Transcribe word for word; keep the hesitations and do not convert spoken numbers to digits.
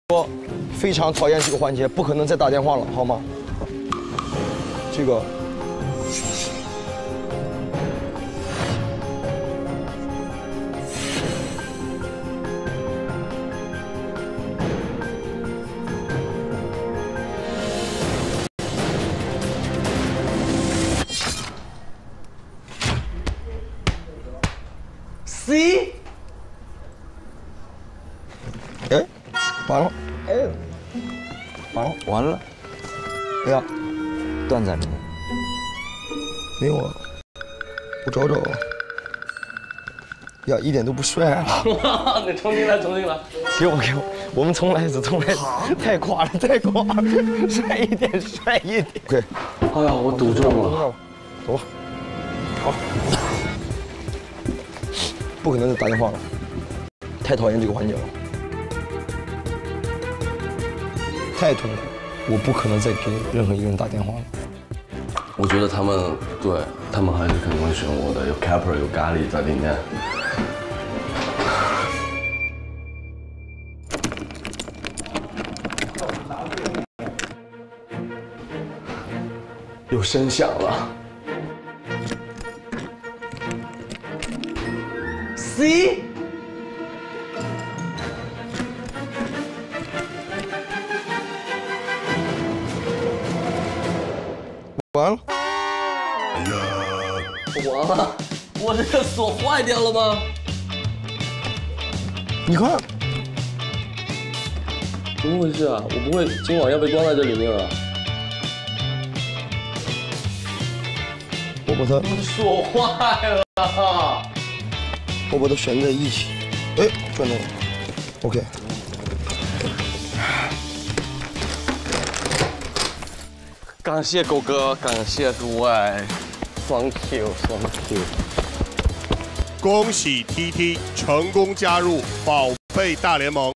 我非常讨厌这个环节，不可能再打电话了，好吗？这个。 C， 哎，完了， 哎， 完了， 完了， 哎呀， 断在里面， 没有啊，我找找，呀，一点都不帅啊！ 你重新来，重新来， 给我给我，我们重来一次，重来一次，太夸了，太夸了，帅一点，帅一点。OK， 哎呀，我赌中了， 走吧，好。 不可能再打电话了，太讨厌这个环节了，太痛苦，我不可能再给任何一个人打电话了。 我觉得他们对他们还是肯定会选我的，有 Capper 有咖喱在里面。有声响了。 C， 完了， 完了，我这个锁坏掉了吗？ 你看， 怎么回事啊？我不会今晚要被关在这里面了？ 我把它， 锁坏了。 我把它旋在一起，哎，转动了 ，OK。 感谢狗哥，感谢诸位 ，Thank you，Thank you。 恭喜 T T 成功加入宝贝大联盟。